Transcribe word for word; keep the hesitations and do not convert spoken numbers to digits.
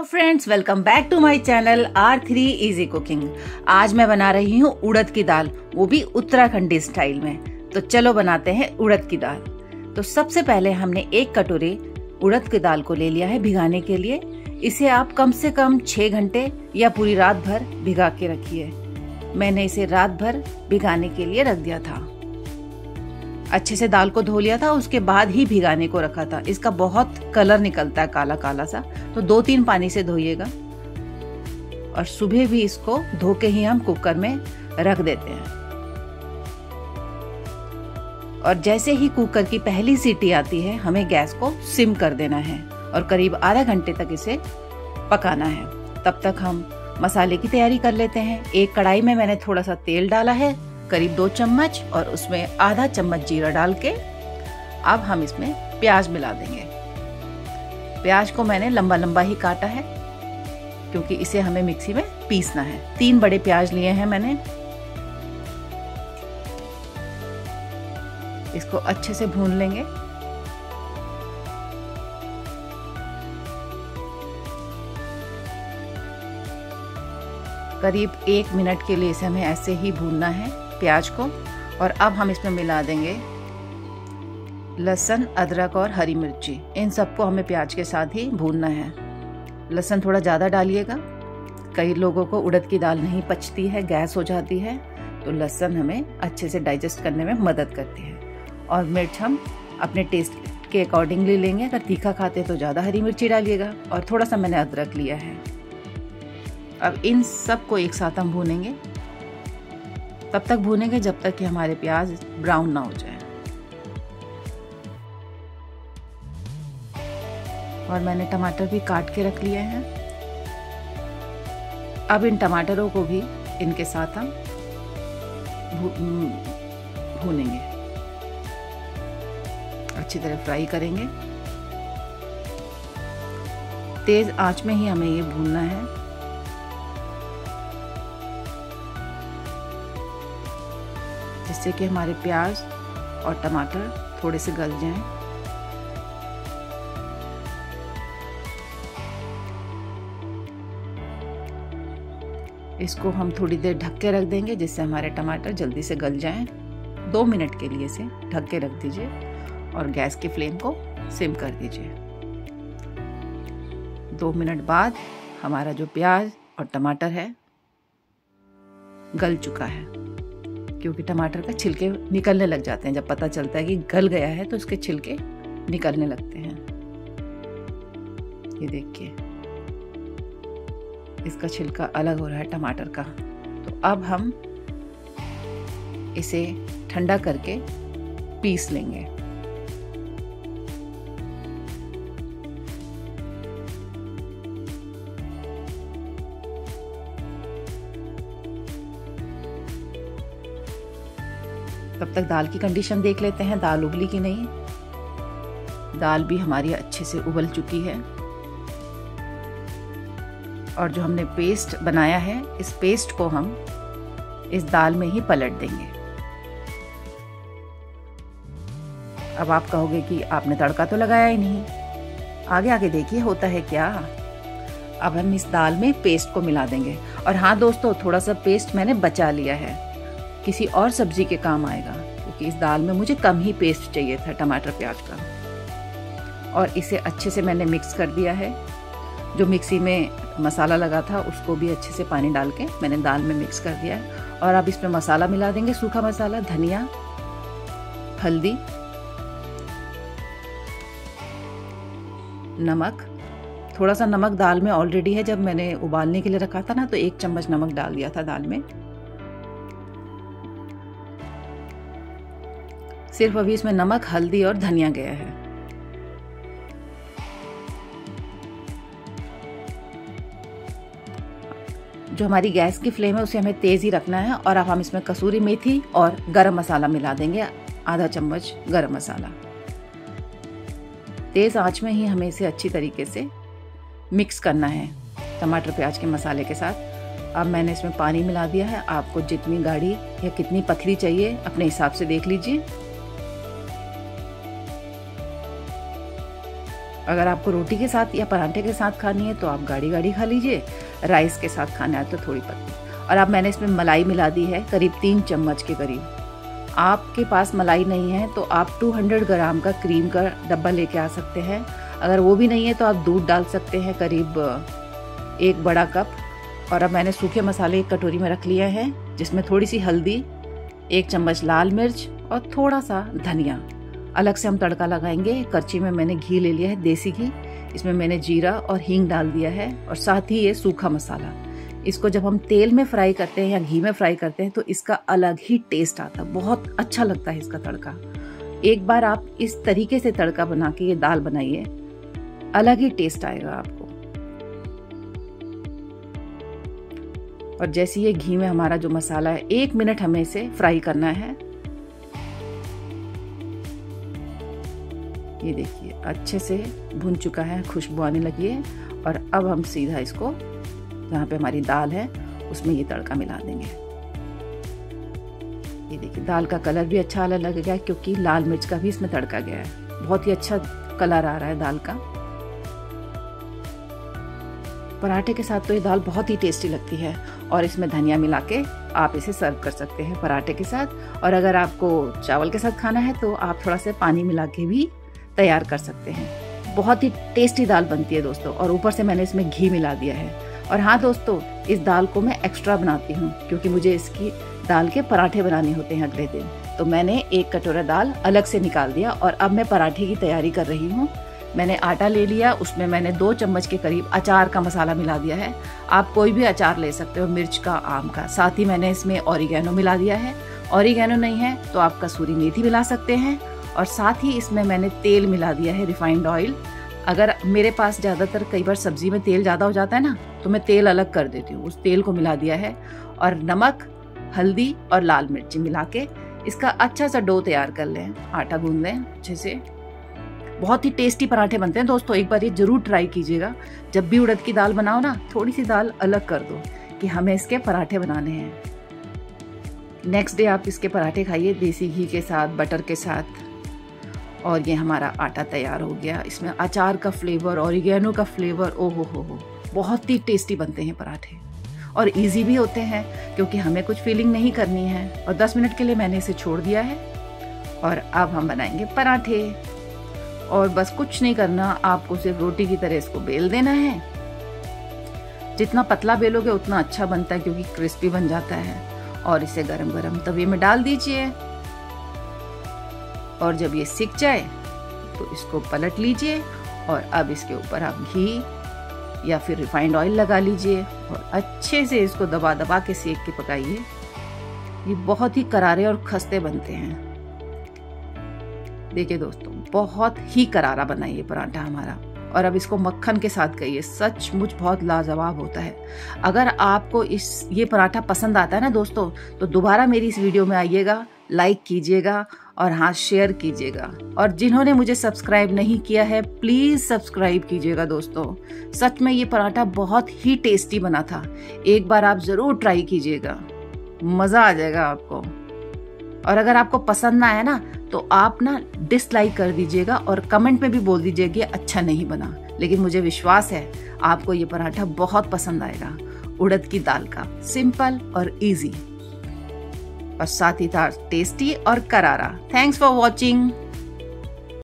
Friends, welcome back to my channel R three easy cooking. आज मैं बना रही हूँ उड़द की दाल, वो भी उत्तराखंडी स्टाइल में। तो चलो बनाते हैं उड़द की दाल। तो सबसे पहले हमने एक कटोरी उड़द की दाल को ले लिया है भिगाने के लिए। इसे आप कम से कम छह घंटे या पूरी रात भर भिगा के रखिए। मैंने इसे रात भर भिगाने के लिए रख दिया था। अच्छे से दाल को धो लिया था, उसके बाद ही भिगाने को रखा था। इसका बहुत कलर निकलता है काला काला सा, तो दो तीन पानी से धोइएगा। और सुबह भी इसको धो के ही हम कुकर में रख देते हैं। और जैसे ही कुकर की पहली सीटी आती है, हमें गैस को सिम कर देना है और करीब आधा घंटे तक इसे पकाना है। तब तक हम मसाले की तैयारी कर लेते हैं। एक कढ़ाई में मैंने थोड़ा सा तेल डाला है, करीब दो चम्मच, और उसमें आधा चम्मच जीरा डाल के अब हम इसमें प्याज मिला देंगे। प्याज को मैंने लंबा लंबा ही काटा है क्योंकि इसे हमें मिक्सी में पीसना है। तीन बड़े प्याज लिए हैं मैंने। इसको अच्छे से भून लेंगे। करीब एक मिनट के लिए इसे हमें ऐसे ही भूनना है प्याज को। और अब हम इसमें मिला देंगे लहसुन, अदरक और हरी मिर्ची। इन सबको हमें प्याज के साथ ही भूनना है। लहसुन थोड़ा ज़्यादा डालिएगा। कई लोगों को उड़द की दाल नहीं पचती है, गैस हो जाती है, तो लहसुन हमें अच्छे से डाइजेस्ट करने में मदद करती है। और मिर्च हम अपने टेस्ट के अकॉर्डिंगली लेंगे। अगर तीखा खाते तो ज़्यादा हरी मिर्ची डालिएगा। और थोड़ा सा मैंने अदरक लिया है। अब इन सब को एक साथ हम भूनेंगे। तब तक भूनेंगे जब तक कि हमारे प्याज ब्राउन ना हो जाए। और मैंने टमाटर भी काट के रख लिए हैं। अब इन टमाटरों को भी इनके साथ हम भूनेंगे, अच्छी तरह फ्राई करेंगे। तेज आंच में ही हमें ये भूनना है, जिससे कि हमारे प्याज और टमाटर थोड़े से गल जाएं। इसको हम थोड़ी देर ढक के रख देंगे, जिससे हमारे टमाटर जल्दी से गल जाएं। दो मिनट के लिए इसे ढक के रख दीजिए और गैस की फ्लेम को सिम कर दीजिए। दो मिनट बाद हमारा जो प्याज और टमाटर है गल चुका है। क्योंकि टमाटर का छिलके निकलने लग जाते हैं। जब पता चलता है कि गल गया है तो उसके छिलके निकलने लगते हैं। ये देखिए, इसका छिलका अलग हो रहा है टमाटर का। तो अब हम इसे ठंडा करके पीस लेंगे। तब तक दाल की कंडीशन देख लेते हैं, दाल उबली कि नहीं। दाल भी हमारी अच्छे से उबल चुकी है। और जो हमने पेस्ट बनाया है, इस पेस्ट को हम इस दाल में ही पलट देंगे। अब आप कहोगे कि आपने तड़का तो लगाया ही नहीं। आगे आगे देखिए होता है क्या। अब हम इस दाल में पेस्ट को मिला देंगे। और हाँ दोस्तों, थोड़ा सा पेस्ट मैंने बचा लिया है, किसी और सब्जी के काम आएगा, क्योंकि इस दाल में मुझे कम ही पेस्ट चाहिए था टमाटर प्याज का। और इसे अच्छे से मैंने मिक्स कर दिया है। जो मिक्सी में मसाला लगा था उसको भी अच्छे से पानी डाल के मैंने दाल में मिक्स कर दिया है। और अब इसमें मसाला मिला देंगे, सूखा मसाला, धनिया, हल्दी, नमक। थोड़ा सा नमक दाल में ऑलरेडी है, जब मैंने उबालने के लिए रखा था ना, तो एक चम्मच नमक डाल दिया था दाल में। सिर्फ अभी इसमें नमक, हल्दी और धनिया गया है। जो हमारी गैस की फ्लेम है उसे हमें तेज ही रखना है। और अब हम इसमें कसूरी मेथी और गरम मसाला मिला देंगे, आधा चम्मच गरम मसाला। तेज आंच में ही हमें इसे अच्छी तरीके से मिक्स करना है टमाटर प्याज के मसाले के साथ। अब मैंने इसमें पानी मिला दिया है। आपको जितनी गाढ़ी या कितनी पतली चाहिए अपने हिसाब से देख लीजिए। अगर आपको रोटी के साथ या पराठे के साथ खानी है तो आप गाढ़ी गाढ़ी खा लीजिए, राइस के साथ खाना है तो थोड़ी पतली। और अब मैंने इसमें मलाई मिला दी है करीब तीन चम्मच के करीब। आपके पास मलाई नहीं है तो आप दो सौ ग्राम का क्रीम का डब्बा लेके आ सकते हैं। अगर वो भी नहीं है तो आप दूध डाल सकते हैं करीब एक बड़ा कप। और अब मैंने सूखे मसाले एक कटोरी में रख लिए हैं, जिसमें थोड़ी सी हल्दी, एक चम्मच लाल मिर्च और थोड़ा सा धनिया। अलग से हम तड़का लगाएंगे। करछी में मैंने घी ले लिया है, देसी घी। इसमें मैंने जीरा और हींग डाल दिया है और साथ ही ये सूखा मसाला। इसको जब हम तेल में फ्राई करते हैं या घी में फ्राई करते हैं तो इसका अलग ही टेस्ट आता है, बहुत अच्छा लगता है इसका तड़का। एक बार आप इस तरीके से तड़का बना के ये दाल बनाइए, अलग ही टेस्ट आएगा आपको। और जैसे ये घी में हमारा जो मसाला है, एक मिनट हमें इसे फ्राई करना है। ये देखिए अच्छे से भुन चुका है, खुशबू आने लगी है। और अब हम सीधा इसको जहाँ पे हमारी दाल है उसमें ये तड़का मिला देंगे। ये देखिए दाल का कलर भी अच्छा आने लग गया क्योंकि लाल मिर्च का भी इसमें तड़का गया है। बहुत ही अच्छा कलर आ रहा है दाल का। पराठे के साथ तो ये दाल बहुत ही टेस्टी लगती है और इसमें धनिया मिला के आप इसे सर्व कर सकते हैं पराठे के साथ। और अगर आपको चावल के साथ खाना है तो आप थोड़ा सा पानी मिला के भी तैयार कर सकते हैं। बहुत ही टेस्टी दाल बनती है दोस्तों। और ऊपर से मैंने इसमें घी मिला दिया है। और हाँ दोस्तों, इस दाल को मैं एक्स्ट्रा बनाती हूँ क्योंकि मुझे इसकी दाल के पराठे बनाने होते हैं अगले दिन। तो मैंने एक कटोरा दाल अलग से निकाल दिया और अब मैं पराठे की तैयारी कर रही हूँ। मैंने आटा ले लिया, उसमें मैंने दो चम्मच के करीब अचार का मसाला मिला दिया है। आप कोई भी अचार ले सकते हो, मिर्च का, आम का। साथ ही मैंने इसमें ऑरिगेनो मिला दिया है। ऑरिगेनो नहीं है तो आप कसूरी मेथी मिला सकते हैं। और साथ ही इसमें मैंने तेल मिला दिया है, रिफाइंड ऑयल। अगर मेरे पास ज़्यादातर कई बार सब्जी में तेल ज़्यादा हो जाता है ना, तो मैं तेल अलग कर देती हूँ, उस तेल को मिला दिया है। और नमक, हल्दी और लाल मिर्ची मिला के इसका अच्छा सा डो तैयार कर लें। आटा गूंद लें अच्छे से। बहुत ही टेस्टी पराठे बनते हैं दोस्तों, एक बार ये जरूर ट्राई कीजिएगा। जब भी उड़द की दाल बनाओ ना, थोड़ी सी दाल अलग कर दो कि हमें इसके पराठे बनाने हैं। नेक्स्ट डे आप इसके पराठे खाइए देसी घी के साथ, बटर के साथ। और ये हमारा आटा तैयार हो गया। इसमें अचार का फ्लेवर, ऑरिगेनो का फ्लेवर, ओ हो हो हो बहुत ही टेस्टी बनते हैं पराठे। और इजी भी होते हैं क्योंकि हमें कुछ फीलिंग नहीं करनी है। और दस मिनट के लिए मैंने इसे छोड़ दिया है। और अब हम बनाएंगे पराठे। और बस कुछ नहीं करना, आपको सिर्फ रोटी की तरह इसको बेल देना है। जितना पतला बेलोगे उतना अच्छा बनता है क्योंकि क्रिस्पी बन जाता है। और इसे गरम गरम तवे में डाल दीजिए। और जब ये सिक जाए तो इसको पलट लीजिए। और अब इसके ऊपर आप घी या फिर रिफाइंड ऑयल लगा लीजिए और अच्छे से इसको दबा दबा के सेक के पकाइए। ये बहुत ही करारे और खस्ते बनते हैं। देखिए दोस्तों, बहुत ही करारा बना ये पराठा हमारा। और अब इसको मक्खन के साथ खाइए, सचमुच बहुत लाजवाब होता है। अगर आपको इस ये पराठा पसंद आता है ना दोस्तों, तो दोबारा मेरी इस वीडियो में आइएगा, लाइक कीजिएगा और हाँ शेयर कीजिएगा। और जिन्होंने मुझे सब्सक्राइब नहीं किया है प्लीज सब्सक्राइब कीजिएगा दोस्तों। सच में ये पराठा बहुत ही टेस्टी बना था। एक बार आप जरूर ट्राई कीजिएगा, मजा आ जाएगा आपको। और अगर आपको पसंद ना आया ना तो आप ना डिसलाइक कर दीजिएगा और कमेंट में भी बोल दीजिएगा अच्छा नहीं बना। लेकिन मुझे विश्वास है आपको ये पराठा बहुत पसंद आएगा। उड़द की दाल का, सिंपल और इजी और साथ ही था टेस्टी और करारा। Thanks for watching.